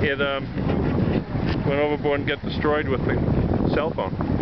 it went overboard and got destroyed with the cell phone.